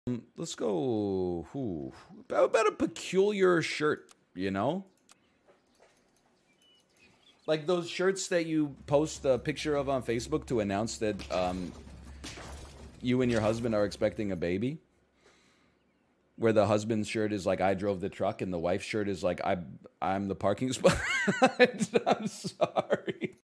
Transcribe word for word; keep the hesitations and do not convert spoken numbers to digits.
Um, let's go. Ooh, how about a peculiar shirt, you know? Like those shirts that you post a picture of on Facebook to announce that um, you and your husband are expecting a baby. Where the husband's shirt is like, I drove the truck, and the wife's shirt is like, I, I'm the parking spot. I'm sorry.